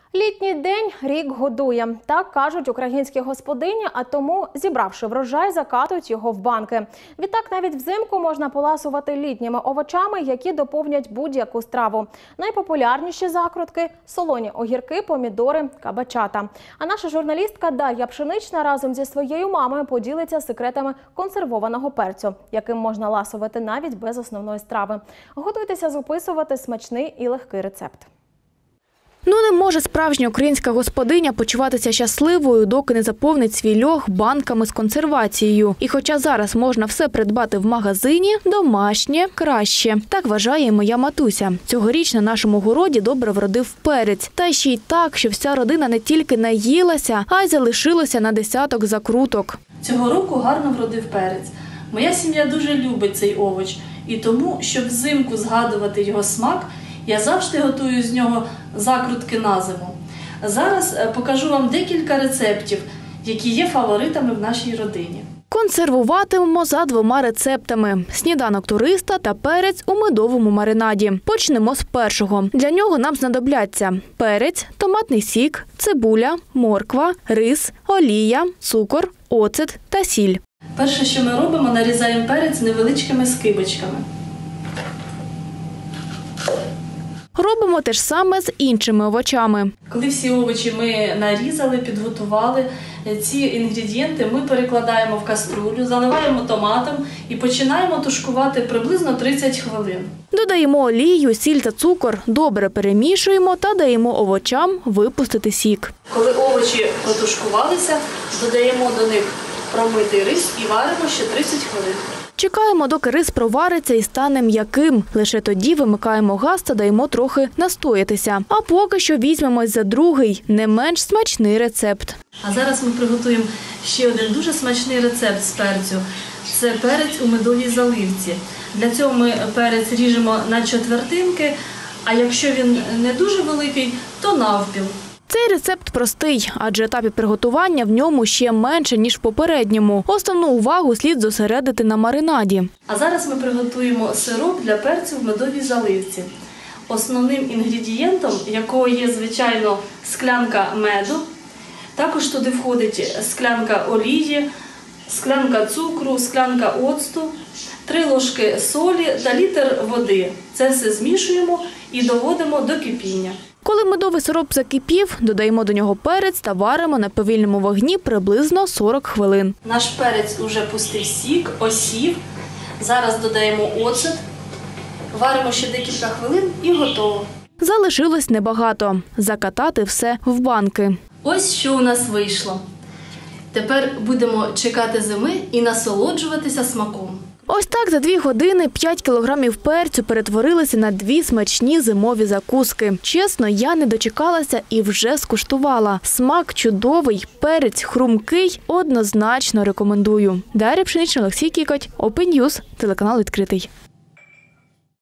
Літній день рік годує. Так кажуть українські господині, а тому, зібравши врожай, закатують його в банки. Відтак навіть взимку можна поласувати літніми овочами, які доповнять будь-яку страву. Найпопулярніші закрутки – солоні огірки, помідори, кабачата. А наша журналістка Дар'я Пшенична разом зі своєю мамою поділиться секретами консервованого перцю, яким можна ласувати навіть без основної страви. Готуйтеся записувати смачний і легкий рецепт. Не може справжня українська господиня почуватися щасливою, доки не заповнить свій льох банками з консервацією. І хоча зараз можна все придбати в магазині, домашнє краще. Так вважає і моя матуся. Цьогоріч на нашому городі добре вродив перець. Та ще й так, що вся родина не тільки наїлася, а й залишилося на десяток закруток. Цього року гарно вродив перець. Моя сім'я дуже любить цей овоч. І тому, щоб взимку згадувати його смак, я завжди готую з нього закрутки на зиму. Зараз покажу вам декілька рецептів, які є фаворитами в нашій родині. Консервуватимемо за 2 рецептами – сніданок туриста та перець у медовому маринаді. Почнемо з першого. Для нього нам знадобляться перець, томатний сік, цибуля, морква, рис, олія, цукор, оцет та сіль. Перше, що ми робимо, нарізаємо перець невеличкими скибочками. Робимо те ж саме з іншими овочами. Коли всі овочі ми нарізали, підготували, ці інгредієнти ми перекладаємо в каструлю, заливаємо томатом і починаємо тушкувати приблизно 30 хвилин. Додаємо олію, сіль та цукор, добре перемішуємо та даємо овочам випустити сік. Коли овочі протушкувалися, додаємо до них промитий рис і варимо ще 30 хвилин. Чекаємо, доки рис провариться і стане м'яким. Лише тоді вимикаємо газ та даємо трохи настоятися. А поки що візьмемось за другий, не менш смачний рецепт. А зараз ми приготуємо ще один дуже смачний рецепт з перцю. Це перець у медовій заливці. Для цього ми перець ріжемо на четвертинки, а якщо він не дуже великий, то навпіл. Цей рецепт простий, адже етапів приготування в ньому ще менше, ніж в попередньому. Основну увагу слід зосередити на маринаді. А зараз ми приготуємо сироп для перцю в медовій заливці. Основним інгредієнтом якого є, звичайно, склянка меду. Також туди входить склянка олії, склянка цукру, склянка оцту, 3 ложки солі та літр води. Це все змішуємо і доводимо до кипіння. Коли медовий сироп закипів, додаємо до нього перець та варимо на повільному вогні приблизно 40 хвилин. Наш перець уже пустив сік, осів. Зараз додаємо оцет, варимо ще декілька хвилин і готово. Залишилось небагато – закатати все в банки. Ось що у нас вийшло. Тепер будемо чекати зими і насолоджуватися смаком. Ось так за 2 години 5 кілограмів перцю перетворилися на 2 смачні зимові закуски. Чесно, я не дочекалася і вже скуштувала. Смак чудовий, перець хрумкий, однозначно рекомендую. Дар'я Пшенична, Олексій Кікоть, Open News, телеканал «Відкритий».